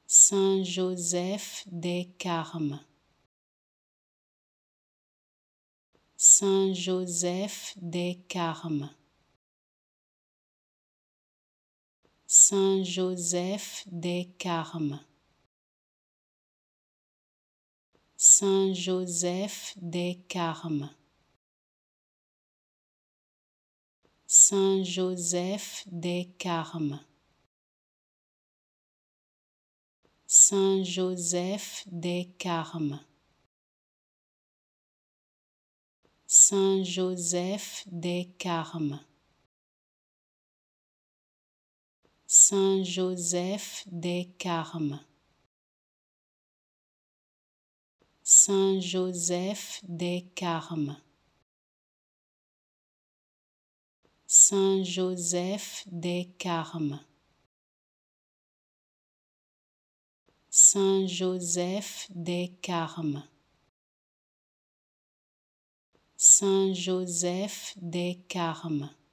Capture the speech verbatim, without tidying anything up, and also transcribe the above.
Saint Joseph des Carmes, Saint Joseph des Carmes, Saint Joseph des Carmes, Saint Joseph des Carmes, Saint Joseph des Carmes, Saint Joseph des Carmes, Saint Joseph des Carmes, Saint Joseph des Carmes, Saint Joseph des Carmes, Saint Joseph des Carmes, Saint Joseph des Carmes, Saint Joseph des Carmes,